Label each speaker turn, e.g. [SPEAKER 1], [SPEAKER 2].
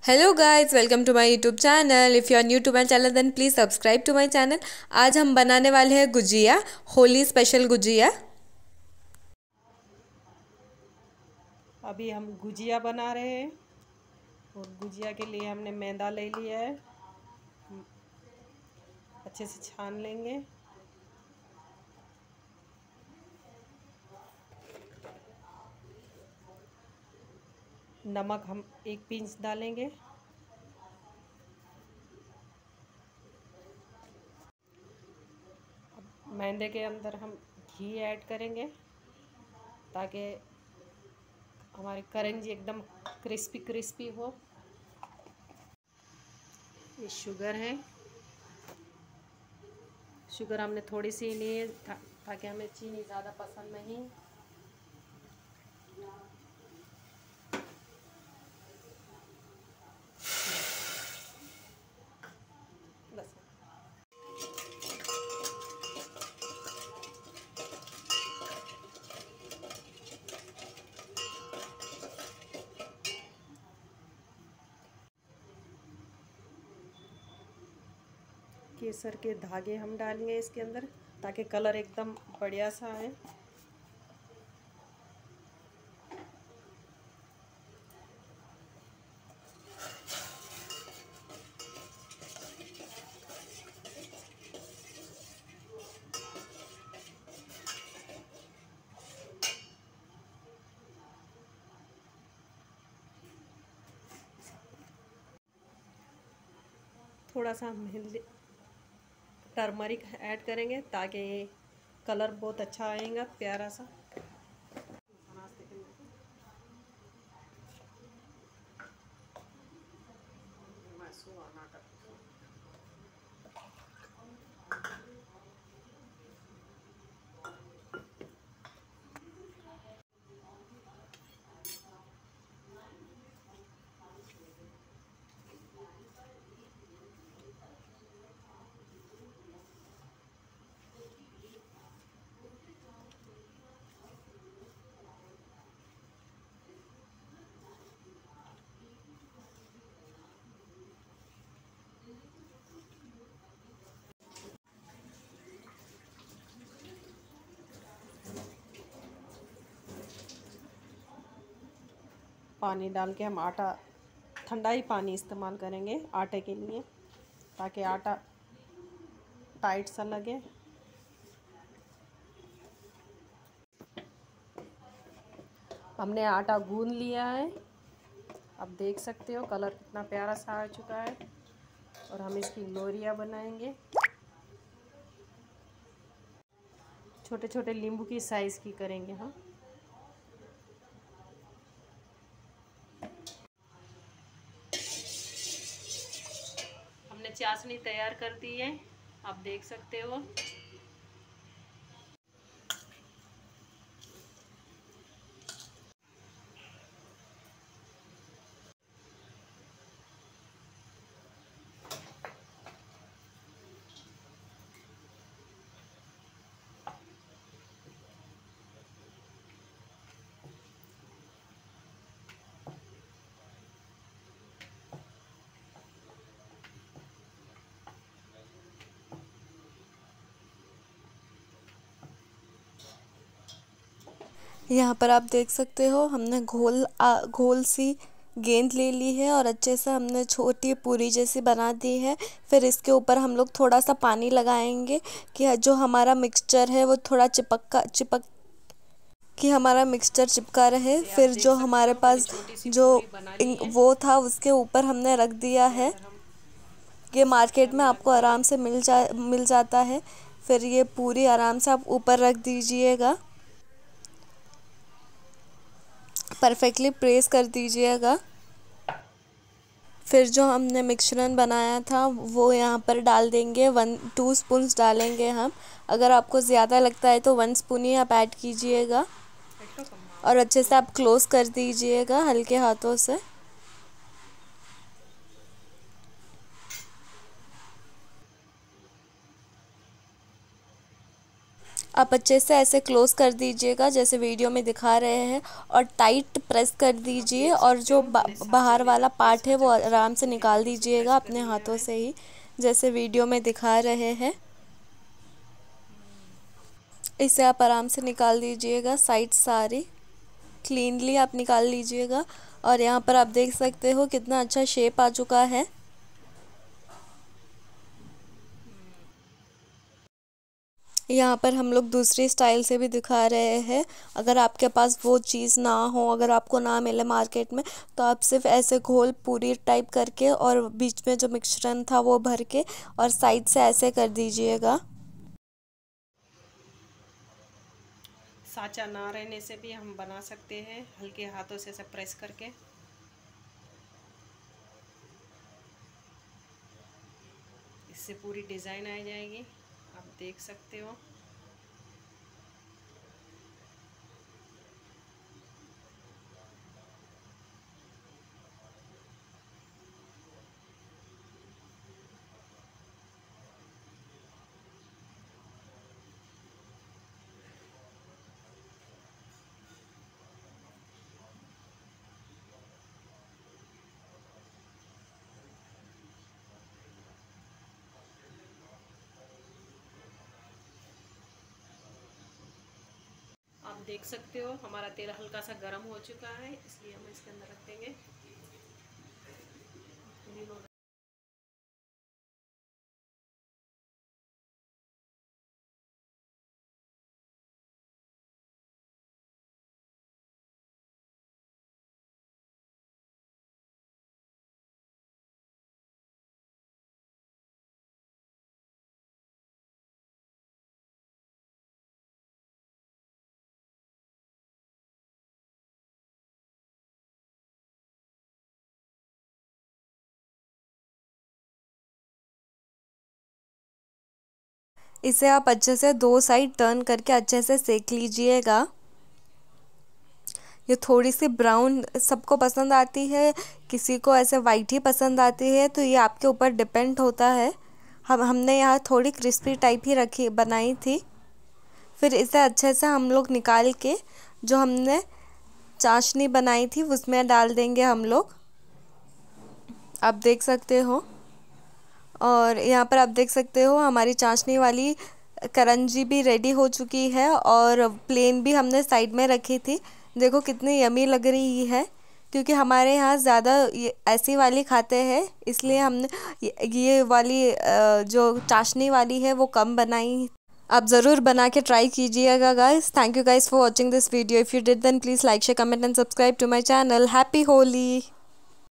[SPEAKER 1] Hello guys, welcome to my YouTube channel. If you are new to my channel then please subscribe to my channel. आज हम बनाने वाले हैं gujiya, Holi special gujiya.
[SPEAKER 2] अभी हम गुजिया बना रहे हैं और गुजिया के लिए हमने मैदा ले लिया है। अच्छे से छान लेंगे। नमक हम 1 पिंच डालेंगे। मैदे के अंदर हम घी ऐड करेंगे ताकि हमारी करंजी एकदम क्रिस्पी क्रिस्पी हो। ये शुगर है। शुगर हमने थोड़ी सी ली है ताकि हमें चीनी ज़्यादा पसंद नहीं। बस केसर के धागे हम डालेंगे इसके अंदर ताकि कलर एकदम बढ़िया सा आए। थोड़ा सा हम टर्मरिक ऐड करेंगे ताकि कलर बहुत अच्छा आएगा, प्यारा सा। पानी डाल के हम आटा, ठंडा ही पानी इस्तेमाल करेंगे आटे के लिए ताकि आटा टाइट सा लगे। हमने आटा गूंद लिया है। आप देख सकते हो कलर कितना प्यारा सा आ चुका है। और हम इसकी लोरियां बनाएंगे। छोटे छोटे नींबू की साइज़ की करेंगे हम। हमने चाशनी तैयार कर दी है, आप देख सकते हो।
[SPEAKER 1] यहाँ पर आप देख सकते हो हमने घोल सी गेंद ले ली है और अच्छे से हमने छोटी पूरी जैसी बना दी है। फिर इसके ऊपर हम लोग थोड़ा सा पानी लगाएंगे कि जो हमारा मिक्सचर है वो थोड़ा चिपक कि हमारा मिक्सचर चिपका रहे। फिर जो हमारे पास जो वो था उसके ऊपर हमने रख दिया है। ये मार्केट में आपको आराम से मिल जाता है। फिर ये पूरी आराम से आप ऊपर रख दीजिएगा, परफेक्टली प्रेस कर दीजिएगा। फिर जो हमने मिश्रण बनाया था वो यहाँ पर डाल देंगे। 2 स्पून्स डालेंगे हम। अगर आपको ज़्यादा लगता है तो 1 स्पून ही आप ऐड कीजिएगा और अच्छे से आप क्लोज़ कर दीजिएगा हल्के हाथों से। आप अच्छे से ऐसे क्लोज कर दीजिएगा जैसे वीडियो में दिखा रहे हैं, और टाइट प्रेस कर
[SPEAKER 2] आप
[SPEAKER 1] दीजिए,
[SPEAKER 2] देख
[SPEAKER 1] और
[SPEAKER 2] सकते
[SPEAKER 1] जो
[SPEAKER 2] हो मैंने साँचे
[SPEAKER 1] बाहर
[SPEAKER 2] में
[SPEAKER 1] वाला
[SPEAKER 2] और
[SPEAKER 1] पार्ट है
[SPEAKER 2] साँचा
[SPEAKER 1] वो
[SPEAKER 2] कैसे
[SPEAKER 1] आराम से
[SPEAKER 2] मैंने
[SPEAKER 1] निकाल
[SPEAKER 2] हाथों से
[SPEAKER 1] दीजिएगा
[SPEAKER 2] प्रेस कर
[SPEAKER 1] अपने
[SPEAKER 2] लिया
[SPEAKER 1] हाथों
[SPEAKER 2] है।
[SPEAKER 1] से ही, जैसे वीडियो में दिखा रहे हैं। इसे आप आराम से निकाल दीजिएगा, साइड सारी क्लीनली आप निकाल लीजिएगा। और यहाँ पर आप देख सकते हो कितना अच्छा शेप आ चुका है। यहाँ पर हम लोग दूसरी स्टाइल से भी दिखा रहे हैं। अगर आपके पास वो चीज़ ना हो, अगर आपको ना मिले मार्केट में, तो आप सिर्फ ऐसे घोल पूरी टाइप करके और बीच में जो मिश्रण था वो भर के और साइड से ऐसे कर दीजिएगा।
[SPEAKER 2] साँचा ना रहने से भी हम बना सकते हैं, हल्के हाथों से ऐसे प्रेस करके। इससे पूरी डिज़ाइन आ जाएगी, आप देख सकते हो। आप देख सकते हो हमारा तेल हल्का सा गर्म हो चुका है, इसलिए हम इसके अंदर रख देंगे।
[SPEAKER 1] इसे आप अच्छे से 2 साइड टर्न करके अच्छे से सेक लीजिएगा। ये थोड़ी सी ब्राउन सबको पसंद आती है, किसी को ऐसे वाइट ही पसंद आती है, तो ये आपके ऊपर डिपेंड होता है। हमने यहाँ थोड़ी क्रिस्पी टाइप ही रखी बनाई थी। फिर इसे अच्छे से हम लोग निकाल के जो हमने चाशनी बनाई थी उसमें डाल देंगे हम लोग। आप देख सकते हो, और यहाँ पर आप देख सकते हो हमारी चाशनी वाली करंजी भी रेडी हो चुकी है, और प्लेन भी हमने साइड में रखी थी। देखो कितनी यमी लग रही है, क्योंकि हमारे यहाँ ज़्यादा ऐसी वाली खाते हैं, इसलिए हमने ये वाली जो चाशनी वाली है वो कम बनाई। आप ज़रूर बना के ट्राई कीजिएगा guys. Thank you guys for watching this video. If you did then please like share comment and subscribe to my channel. Happy Holi.